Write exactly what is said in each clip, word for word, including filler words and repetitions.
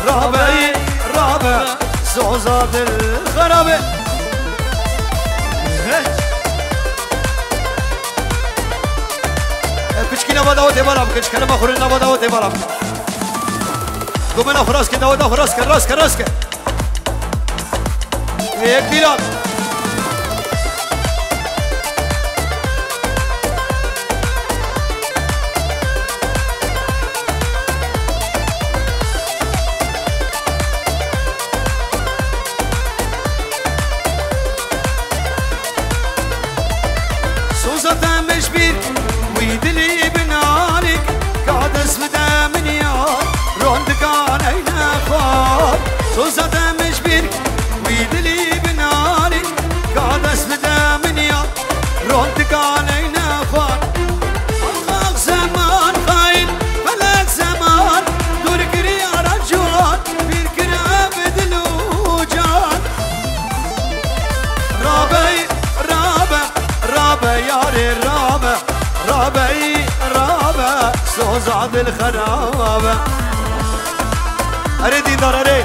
رابعي رابع زوزاد الخرابة كشكي نبادا وتبارم كشكي نبا خوري نبادا وتبارم قومنا خراس كده ودا خراس كراس كراس كده هيك بيران سوزة مش بيك ويدلي بنارك قاعد اسمده من يار روندك علينا فار سوزة مش بيك ويدلي بنارك قاعد اسمده من يار روندك علينا فار اخاك زمان خاين فلك زمان دورك يا رجال بيركن ابد الوجال رابعي رابع رابع ياري رابع رابعي رابع سوزاد الخرابة اريد دار اريد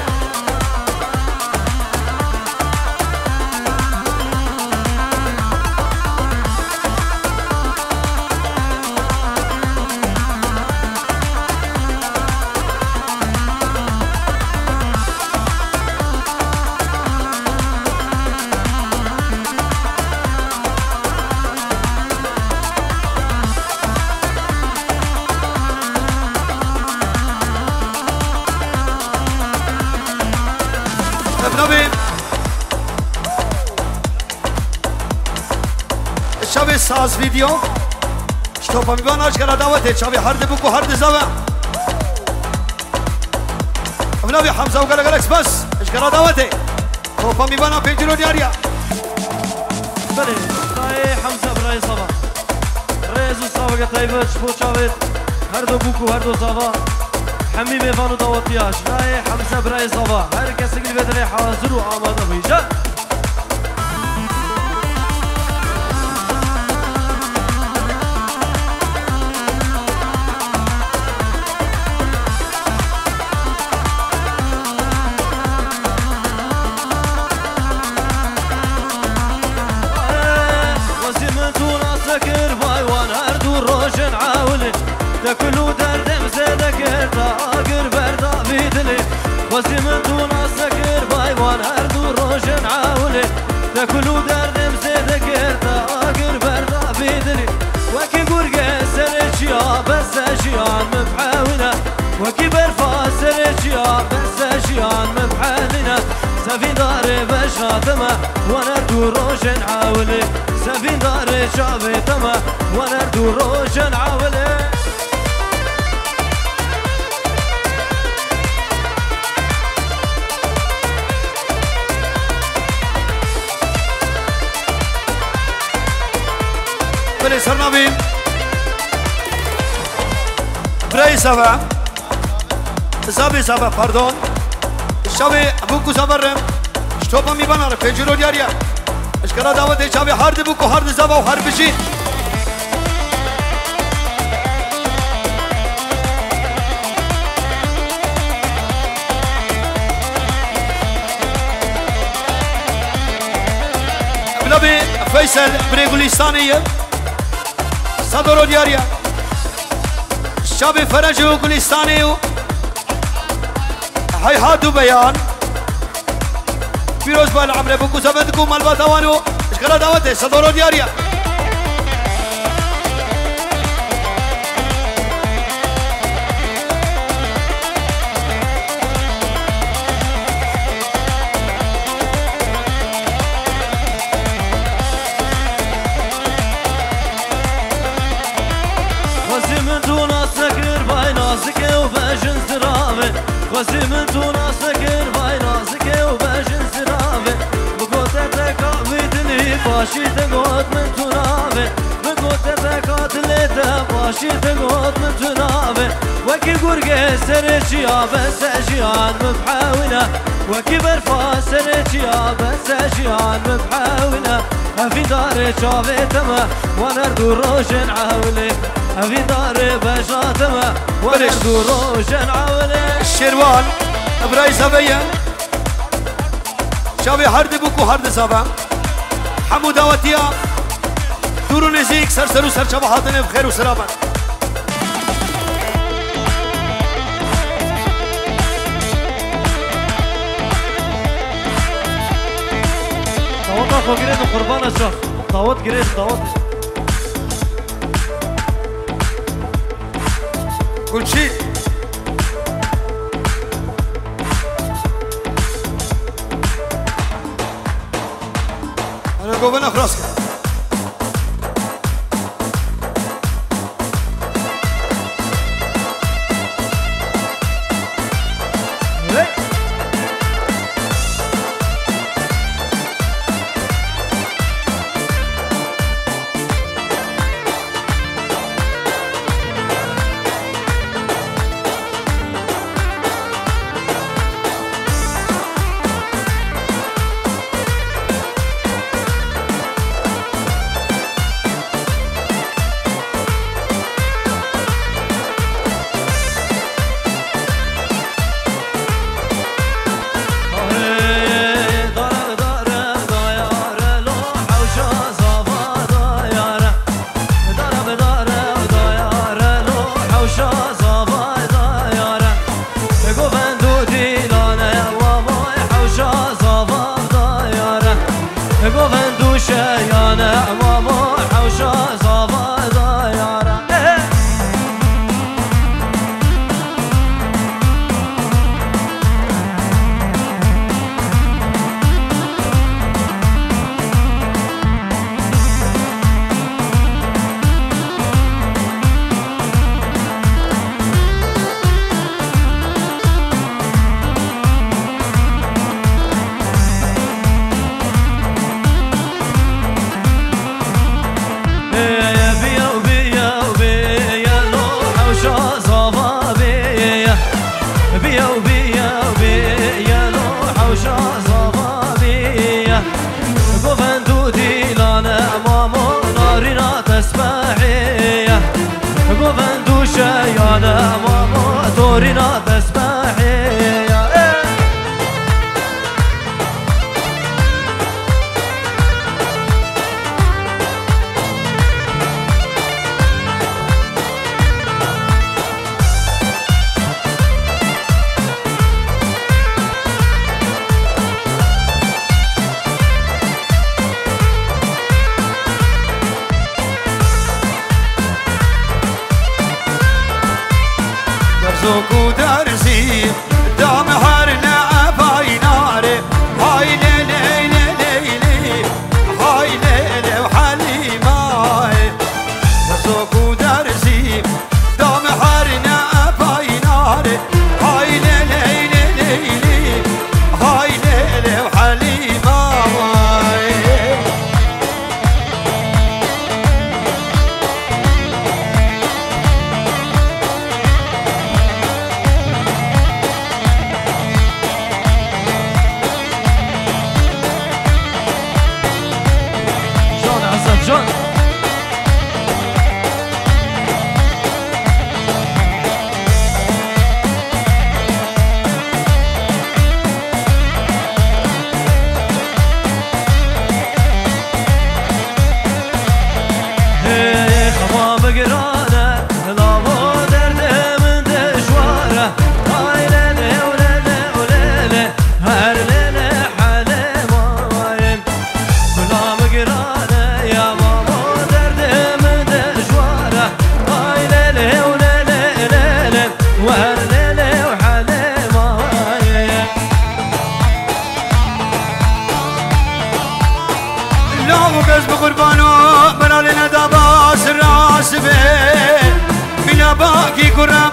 شبه ساز ویدیو شتوپا میبان آشکارا دعوته شبه هرد بکو هرد زوه امنابی حمزه و گلگلکس بس اشکارا دعوته توپا میبانا پیجرو دیاریا بله رای حمزه برای صبا ریزو صبا طیبه شبو چاوید هر دو بکو هر دو زوا حمی میوانو دعوتیاش رای حمزه برای صبا هر کسی که بدره حاضر و آماده بیجا تاكلو دردم زيدك طاقر بردا بيدلي وزي من دون سكر بايوان هردو روشن عاولي تاكلو دردم زيدك طاقر بردا بيدلي وكي قرقة سرشيا بس اشيان مبحاولة وكي برفا سرشيا بس اشيان مبحالنا سفين داري بشاتما ونردو روشن عاولي سفين داري شابتما ونردو روشن عاولي بله سرنابیم برای سبا زابی سبا پردون شبه بوکو زبرم شتوپا میبانه رو پیجرو دیاریا اشکرا دعوته شبه هرد بوکو هرد زبا و هر بشین بلابی فیصل برای گلیستانیه صدر دیاریا شب فرج و گلستانی و حیحات و بیان پیروز بال عمره بکو زبد کو ملبات آوانو اشکالا دعوته صدر دیاریا وزي من تونا سكر باي نازك وباجن سرافه بقوت تكابيد لي باشي تقوت من تنافه بقوت تكاتلي باشي تقوت من تنافه وكي قرقه سرشيا بس اشيان مبحاوله وكي برفا سرشيا بس اشيان مبحاوله في دار شافتما ونردو روشن عاولي في دار بشاتما ونردو روشن عاولي شروان ابراي زبيا شابي هرد بوكو هرد زبا حمو داوتيا دورو نزيك سر سرو سر شبا حاطنه بخير وسرابا طاوت اخو قريد وقربان الشيخ طاوت قريد طاوت كل شيء انا قوبنا خلاص زوكو درسي دام حرنا باي ناري هاي ليلي ليلي هاي ليلي وحليماي زوكو درسي دام حرنا باي ناري هاي ليلي ليلي هاي ليلي وحليماي جون هي خوا بقرانه لابو درد من دشواره هاي ليله وليله وليله هر ليله حليمايم كلا بقرانه يا بابو درد من دشواره هاي ليله وليله ليله وهر ليله وحليمايم لو قز بقربانو بلالنا داباس الراس به بلا باقي قرب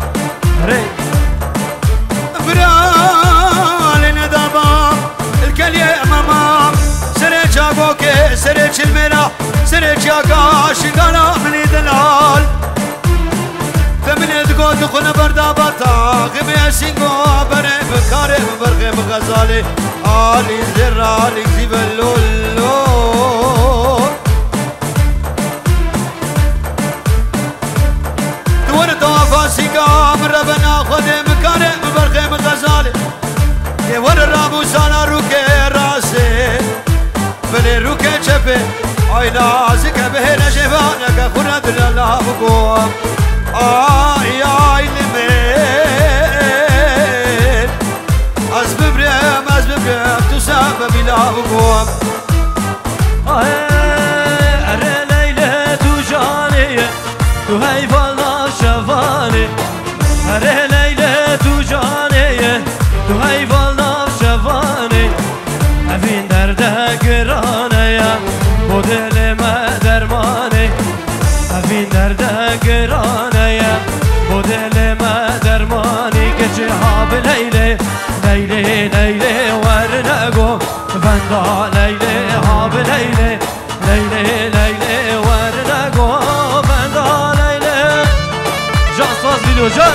برالنا دابا الكلية امام سريج اقوكي سريج المرا سريج اقاش قانا من دلال فمن ادقو دخل بردابطا غبي سينقو بري بكاري برغي بغزالي آلي زر آلي زيب اللولو دور دوافا سيقا من ربنا خدي مكاري برغي بغزالي بلي روكا شبه اي نازك بهنا جبانك فرد لله بقوم اي اي لمن ازب بريم ازب بريم تسبب بلا بقوم اره ليلى تجاني تهي فلا شفاني اره ليلى تجاني تهي فلا شفاني افين درده گرانه یا مدل ما درمانه افین درده گرانه یا مدل ما درمانی که چه ها لیله لیله لیله ورنگو بندا لیله ها لیله لیله لیله ورنگو بندا لیله جان ساز ویدیو جان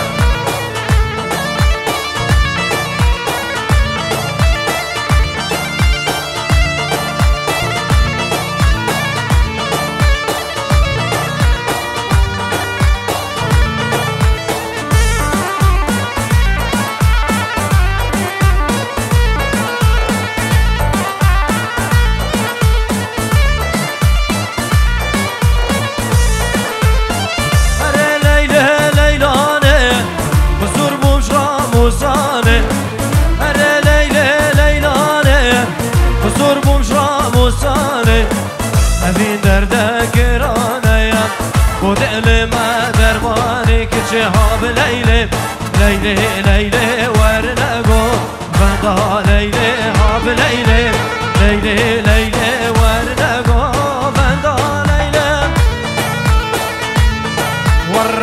شهاب ليلى ليلى ليلى ورنقو بندا ليلى هاب ليلى ليلى ليلى ورنقو بندا ليلى ور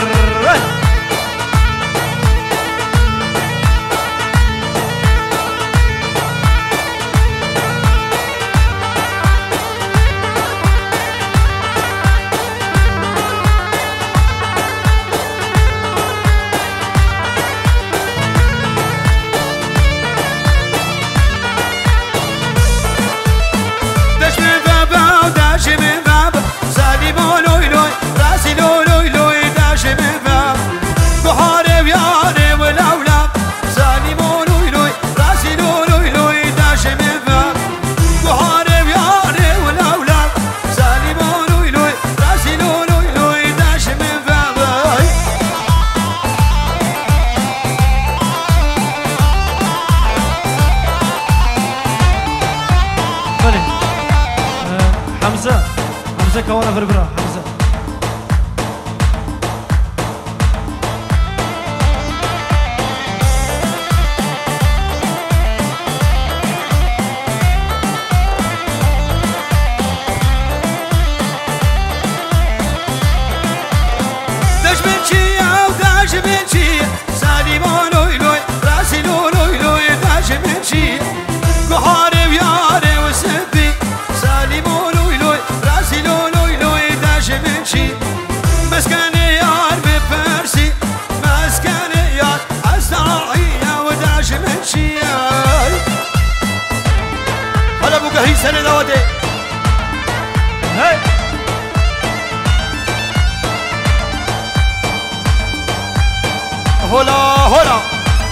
حمزة حمزة كوانا فربرا حمزة داش بنشي او داش بنشي سالي مولوي لوي راسي لولوي لوي داش بنشي قهاري وياري وسبي سالي مولوي لوي راسي لولوي لوي داش بنشي مسكني يار ببرسي مسكني يار أسرعية وداش بنشي هلا بوكا هي سنة دواتي هاي هولا هولا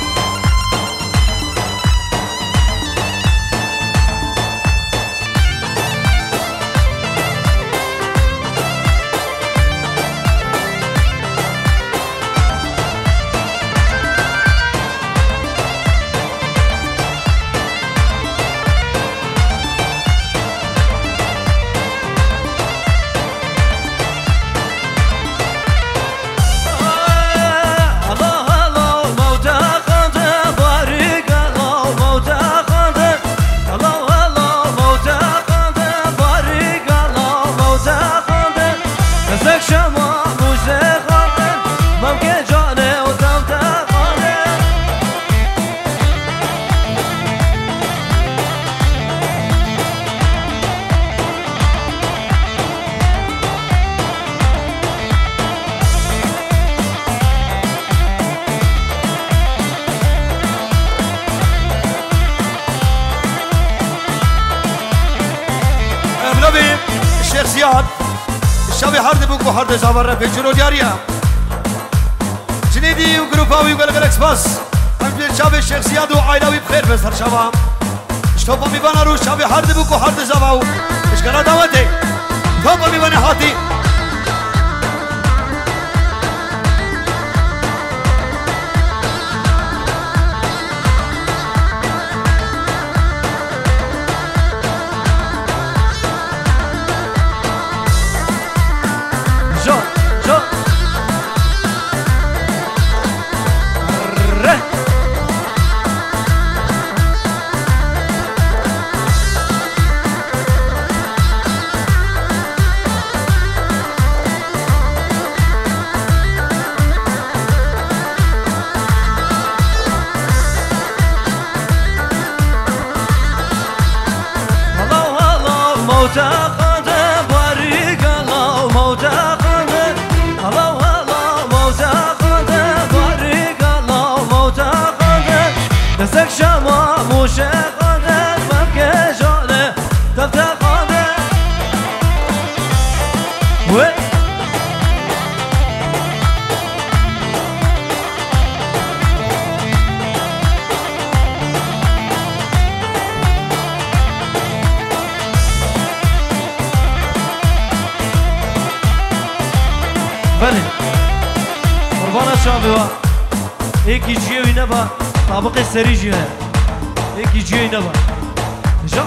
الشيخ زياد الشابي حرد بوكو حرد زابر في جرو دياريا جنيدي وجروباوي وقلقل اكسباس همجل الشابي الشيخ زياد وعائلاوي بخير بس هالشباب اشتوبا میبانه روش شبی هرد بکو هرد زباو اشکرا دعوته توبا میبانه هاتی بله قربان شابه وا یکی جیوی نبا طابق سری جیوه یکی جیوی نبا جا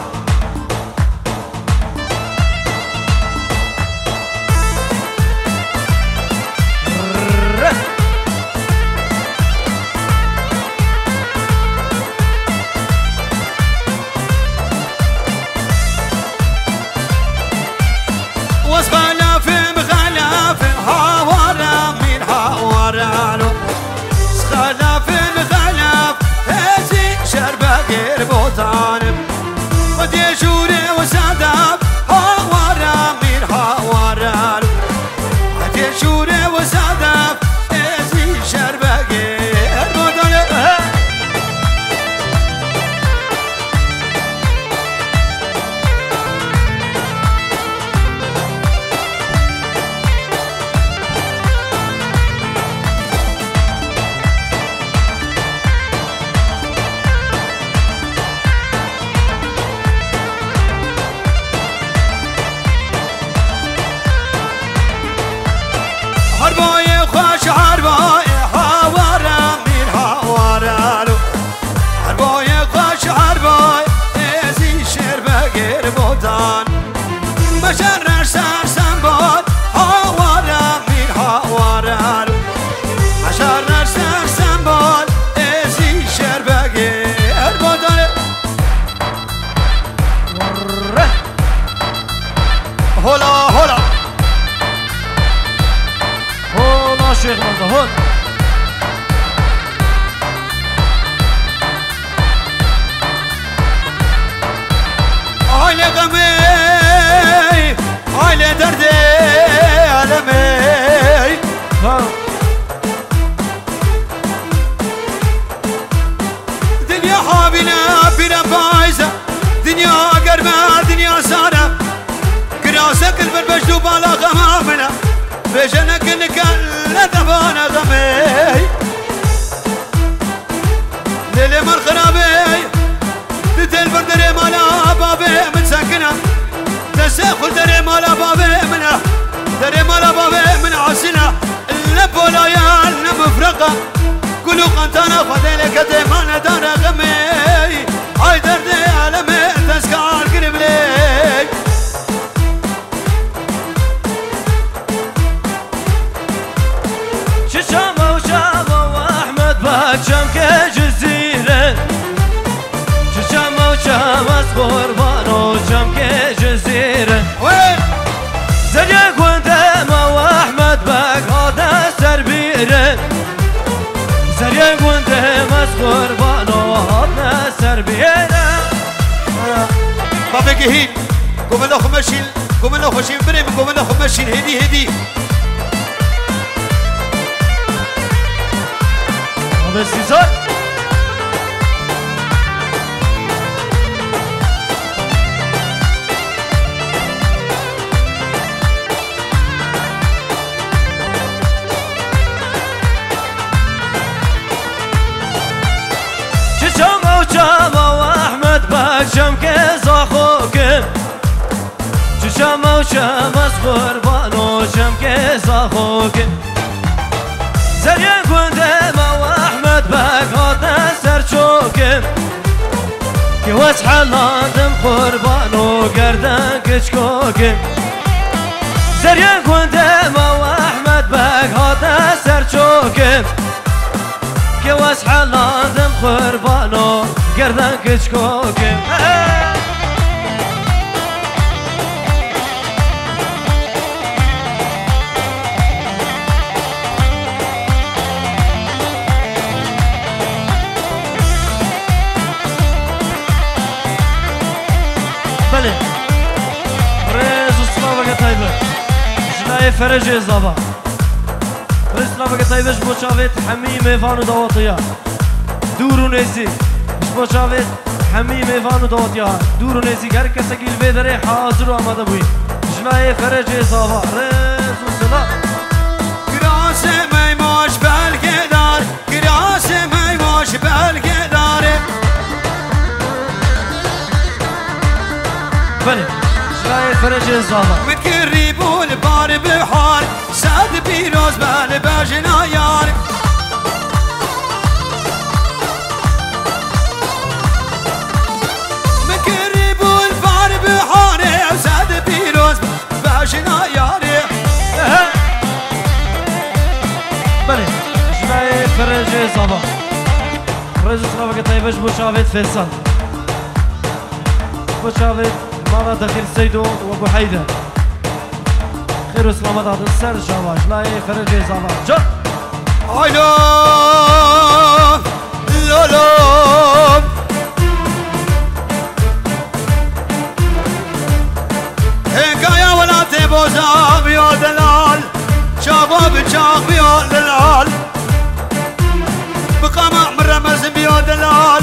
هيد قوم له خمشين قوم له خمشين بريم قوم له خمشين هدي هدي بس زاد شام واحمد باك شام شما و شمس قربان و شم که زاخوک زریه گنده ما و احمد بگاده سر چوکم که وز حلاندم قربان و گردن کچکوکم زریه گنده ما و احمد بگاده سر چوکم که وز حلاندم قربان و گردن کچکوکم بله رز و سلاوه طیبه جنای فرج زابا رز سلاوه طیبش بچاوید همی میوان و دواطیا دور و نزی بچاوید همی میوان و دواطیا دور و نزی هر کسی گیل بدره حاضر و آماده بوی جنای فرج زابا رز و سلا گراس میماش بلگه دار گراس میماش بلگه داره بله جنای فرج زابا متكري بول بار بحار ساد بيروز بال باجنا يار متكري بول بار بحار ساد بيروز باجنا يار بله جنای فرج زابا رز سلاوه طیبش بچاوید فیصل بچاوید مرة دخيل سيدو وابو حيدر خير وسلامات هذا السر شواش لا يخرج زمان جا الو لولو هكايا ولا تبوزا بيا دلال شباب شاق بيا دلال بقامع من رمز بيا دلال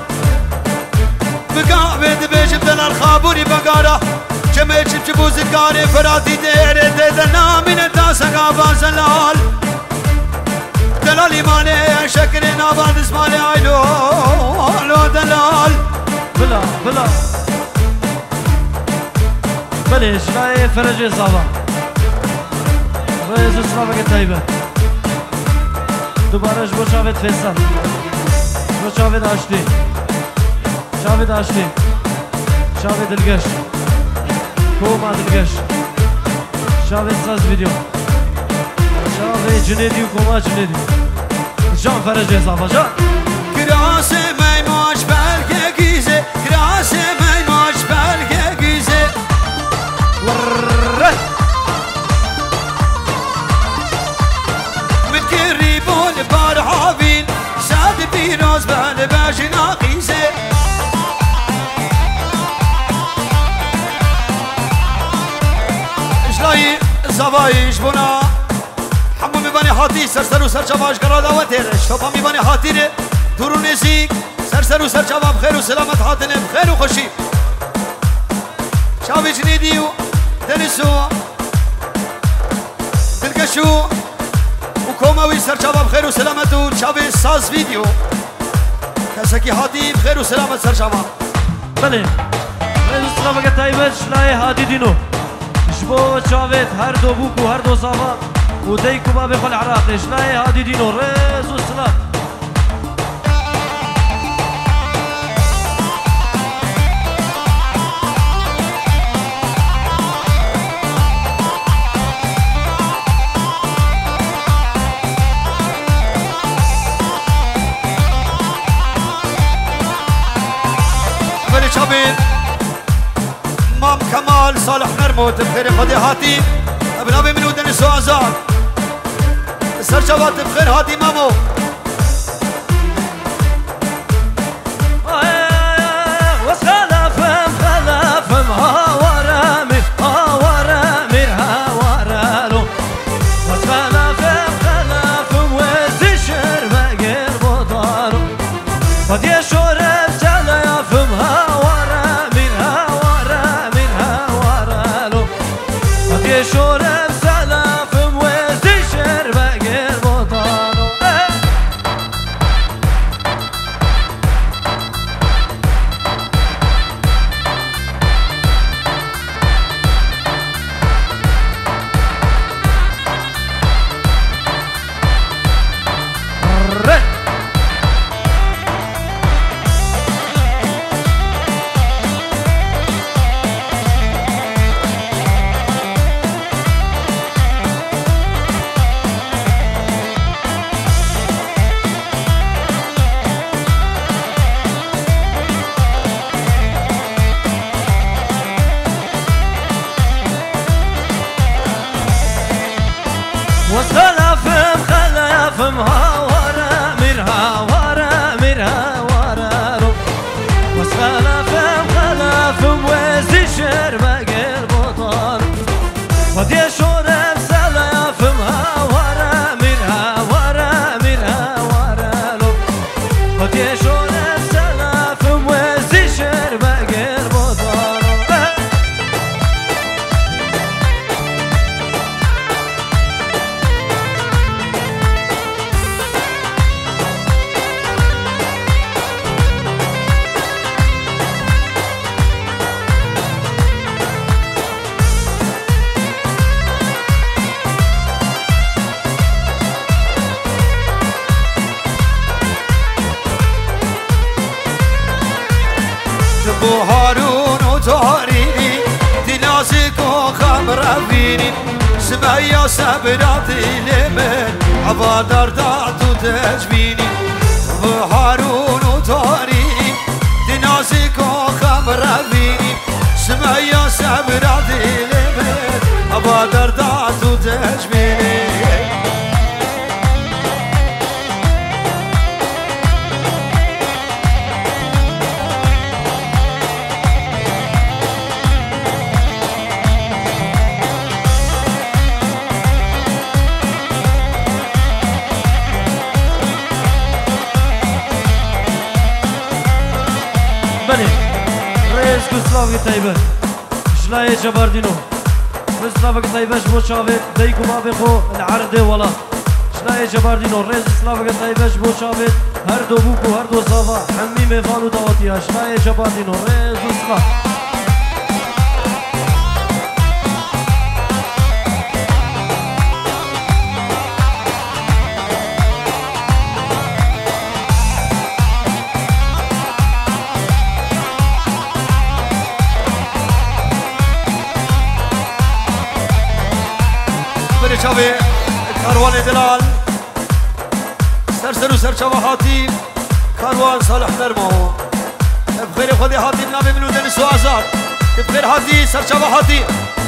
بقى بيد بيش بدل الخابوري بقارة جميل شبشبو زكاري فراتي ديري ديدنا من التاسقا بازلال دلالي مالي شكري نابان اسمالي عيلو علو دلال بلا بلا بلش لا فرج صابا رئيس الصرافة طيبة دوباره بو شاوید فیصل بو شاوید آشتی شاوید آشتی شاوید دلگش کوما دلگش شاوید ساز ویدیو شاوید جنیدی و کوما جنیدی جان فرج صابا جان گراس میماش بلگه گیزه گراس میماش بلگه گیزه متكري بول بار حافين ساد بيروز بال باجنا قيزه اشلاي زوايش بنا حمو میبانی حاتی سر سر و سر چواش کرا دعوت هرش توپا میبانی حاتی ره دورو نزیک سر سر و سر چواب خیر و سلامت حاطنه خیر و خوشی شاوی جنیدی و دنسو دلگشو و کوماوی سر چواب خیر و سلامت و شاوی ساز ویدیو کسکی حاتی خیر و سلامت سر چواب بله رئیس السلام طیبه شلای هادی دینو جبو چاوید هر دو بوکو هر دو زاوا و دیکو باب خل عراق شلای هادی دینو رئیس السلام شابين مام كمال صالح مرموت بخير خدي هاتي ابن ابي من ودن سو ازار سر شوات بخير هاتي مامو وسخلافم خلافم ها ورامي ها ورامي ها ورالو وسخلافم خلافم وزشر بقير بطارو فدي شورب سلايافم ها شورم سلافم وزي شربق البطانو وسلافم خلافم هاورا مير هاورا مير هاورا رو وسلافم خلافم وزي شر بقر بطار ودي شورم سلافم هاورا مير هاورا مير هاورا رو ودي شورم سلافم وزي شر بقر بطار بو هارون و تارینی دلازک و خمرافینی سمایا صبرات لمن عبادر داد و تجبینی بو هارون و تارینی دلازک و خمرافینی سمایا صبرات لمن عبادر داد و تجبینی سلاوی طیبه شلای جبردینو سلاوی طیبه شبو شاوید دیگو ما بخو العرض ولا شلای جبردینو رز سلاوی طیبه شبو شاوید هر دو بوکو هر دو صافا حمی میفانو دعوتیا شلای جبردینو رز سلاف شبه کاروان دلال سرسر و سرچاوه حاتیم کاروان صالح نرمو بخیر خودی حاتیم نابه منو دنس و آزاد بخیر حاتی سرچاوه حاتیم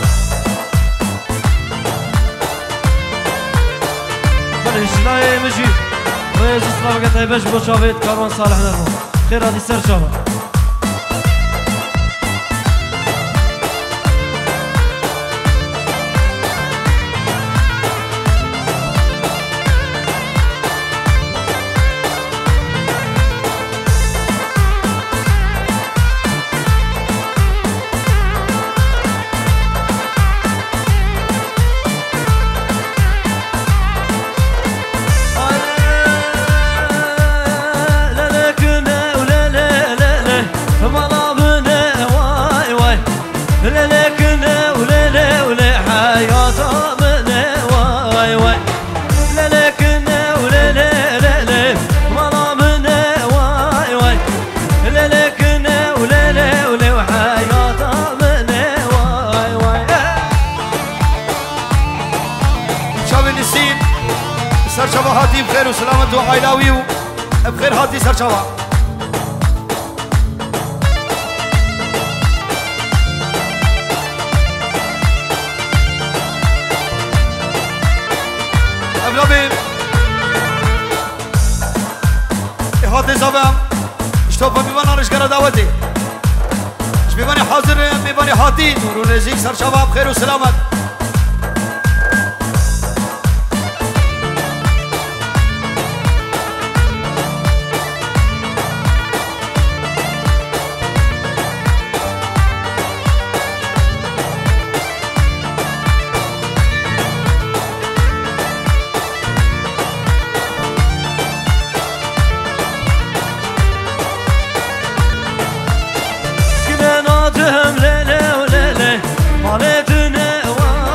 بله شلای مجید رئیس اسلام که طیبش بو شاوید کاروان صالح نرمو خیر حاتی سرچاوه سرچاوه هاتی بخیر و سلامت و عائلاوی و بخیر هاتی سرچاوه ابلابیم هاتی زبم اشتوپا میبان آرشگر دعوتی میبانی حاضر میبانی هاتی نور و نزیک سرچاوه بخیر و سلامت هم ليلة وليلة مالتنا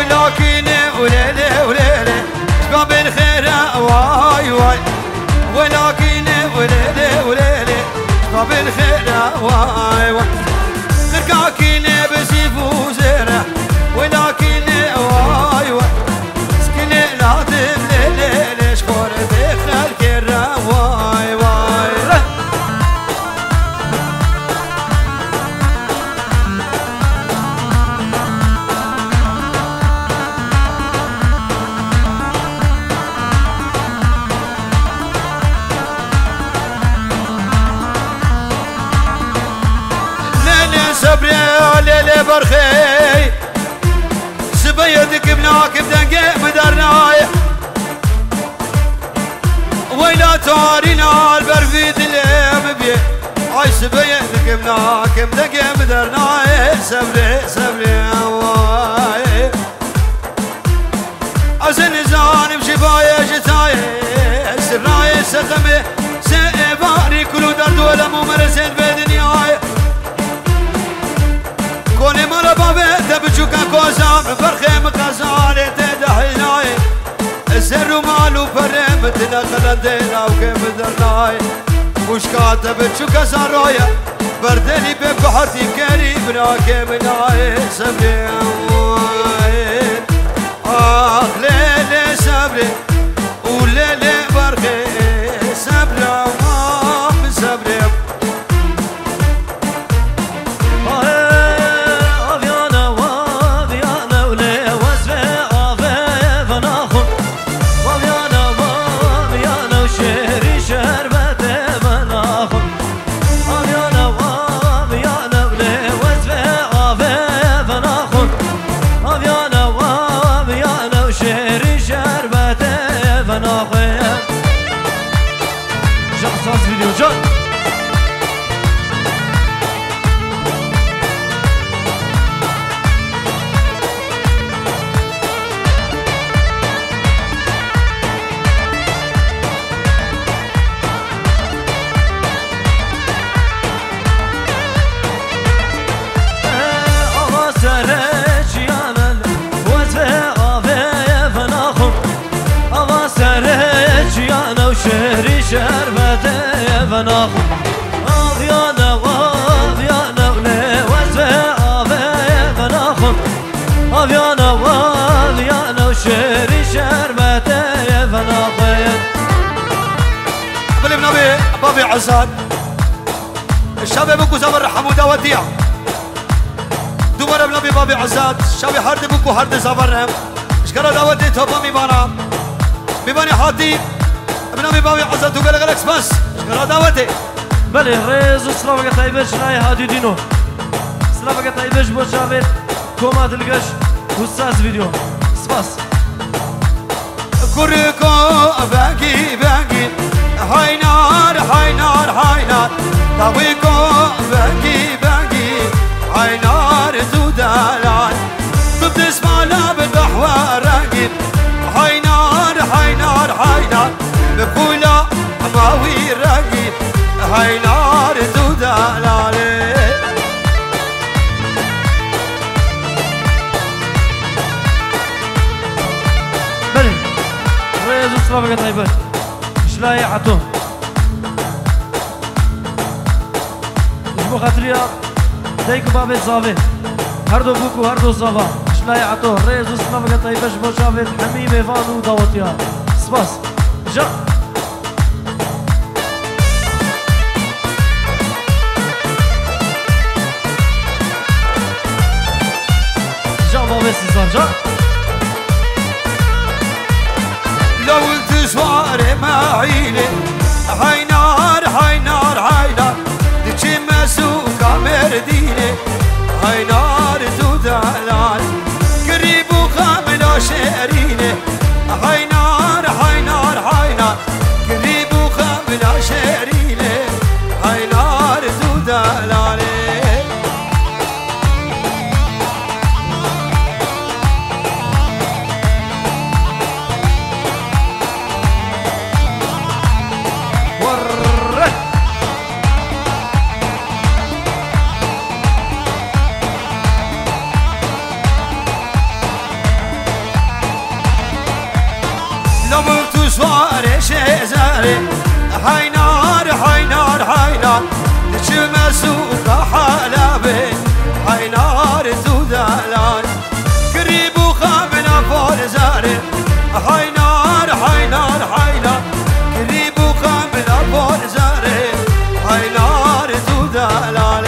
ولكن وليلة وليلة شباب الخير واي واي ولكن وليلة وليلة شباب الخير واي واي غرقاكين بسيف وزرع ولكن واي واي سكني ناطم ليلة شخور بخلق الرا واي واي صبري ليلي برخي سبيدك بناك بدنقي بدرناي ويلا تارينا البرفيد اللي بيه عاي سبيدك بناك بدنقي بدرناي صبري صبري واي أزن زاني بشفاية جتاي سراي سخمي سيباري كلو درد ولا ممرسين بدنياي كوني مرة بابي تبجوكا كوزام فرخي مقازالي تدحيناي السر مالو فرم تنقل دينا وكيف درناي وش كاتب تشوكا سارويا بردلي ببحرتي كريم راكي مناي صبري آخ ليلي صبري وليلي برخي صبري آخ صبري شربتي فناخ أبيانا وأبيانا ولي وزفي أبي فناخ أبيانا وأبيانا وشري شربتي فناخ قبل بنبي بابي عزاد الشباب بكو زمر حمودة وديع دوباره بنبي بابي عزاد شبي حرد بكو حرد زمرهم اشكرا داودي توبا ميبانا ميباني حاتي بنامي بابي عزاد وقال غلقس بس شكرا دعوتي بله ريز و سلامك طيبش ناي هادي دينو سلامك طيبش بو شافت كوما دلقش وستاز فيديو سباس كوريكو باقي باقي هاي نار هاي نار هاي نار طويكو باقي باقي هاي نار زودالان كنت اسمع لا بالقحوة راقب هاي نار هاي نار هاي نار بقولا ماوي راقب هاي نار زودالان بله ريز و سلامك طيبش شلاي عطو خاطريا ديك بابي زافي هردو بوكو هردو زافا شلاي عطو ريز و سلامك طيبش بو شافت حميمي فانو داوتيا سباس جا جا بابي سيزار جا لو التسوار معيني هاي نار هاي نار هاي نار ديكي مسوكا مرديني هاي نار زودالان قريب وخاملة شيريني هاي نار هاي نار هاي نار قريب وخاملة شيريني هاي نار زودالان زاري شي زاري حينار حينار حينار نشم سوق حلبي حينار زودلان قريب وخامنا فول زاري حينار حينار حينار قريب وخامنا فول زاري حينار زودلان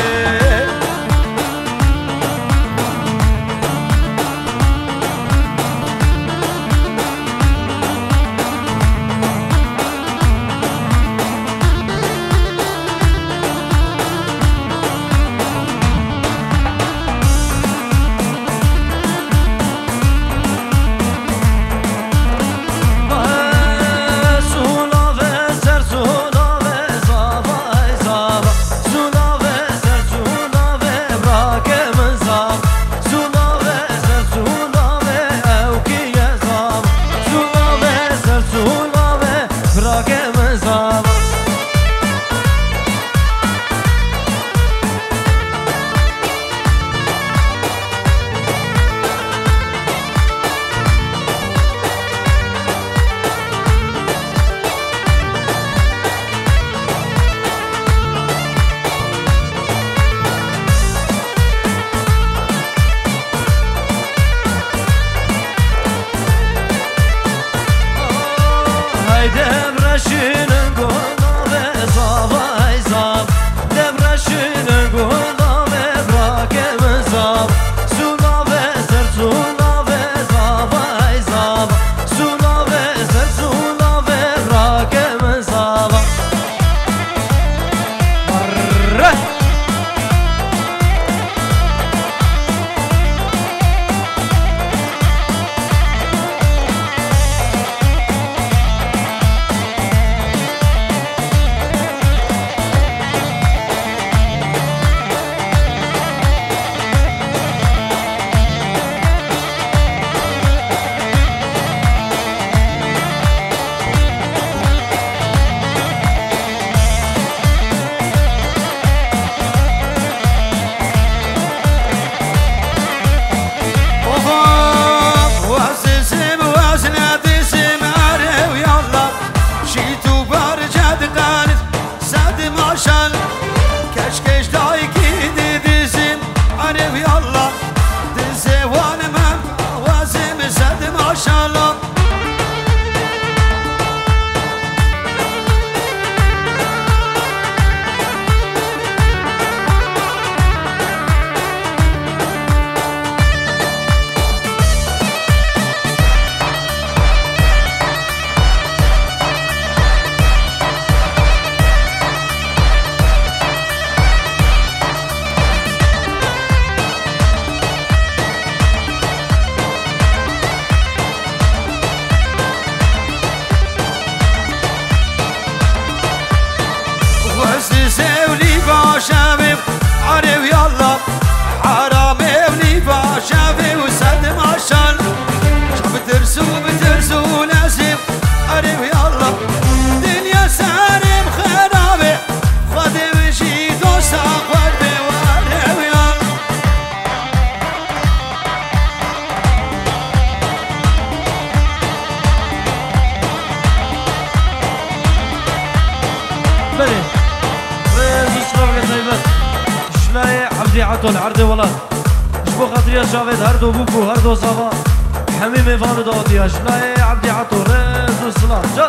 العرض ولا شبو خاطري جافيد هردو بوكو هردو صافا حميم فانو داوتي شلاي عبدي عطو رز والصلاة جا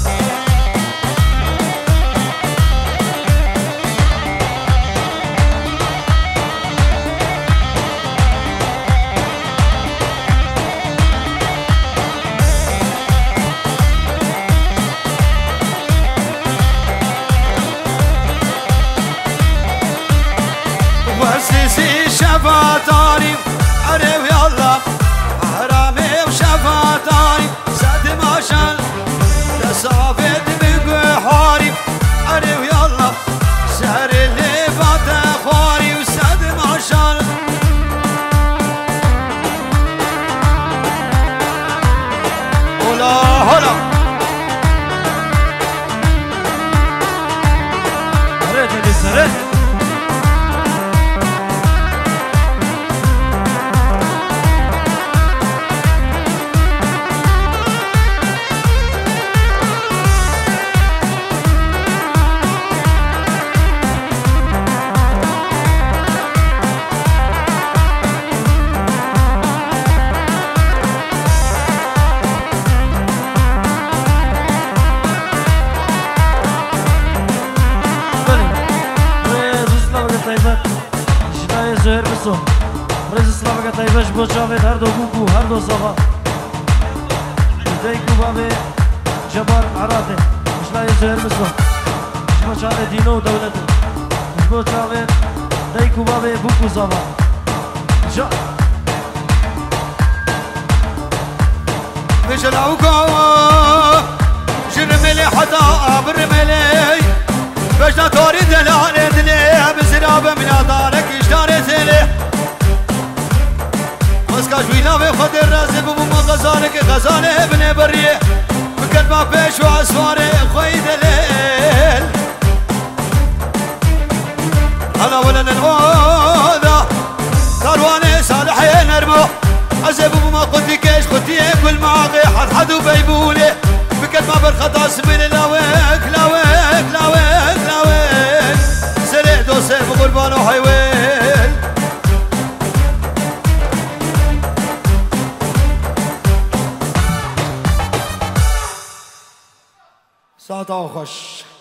وسيسي شفاتاني عرف يلا حرامي وشفاتاني سد ماشان تصافي رز سلامك طيبش بو شافت هر دو بوكو هر دو صفا ديكو بابي جبار عراته مش لا يزهر مثله مش ما شاء دينو ودولته مش بو شافت ديكو بابي بوكو صفا جا مش العوكو جرملي حتى برملي بجنا توري دلالي دلي بزرابة من أدارك اشتاري تلي مسكاش ويلاوي خد الرازي ببو ما غزالك غزالي ابن بريه بكت ما بيش وعسواري خوي دليل هلا ولن الهوذا كارواني صالحي نرمو عزي ببو ما قلتي كيش قلتي كل معاقي حد حدو بيبولي بكت ما برخطا سبيل لاويك لاويك لاويك لاويك سريع دوسي بقربان وحيويل ساعة خوش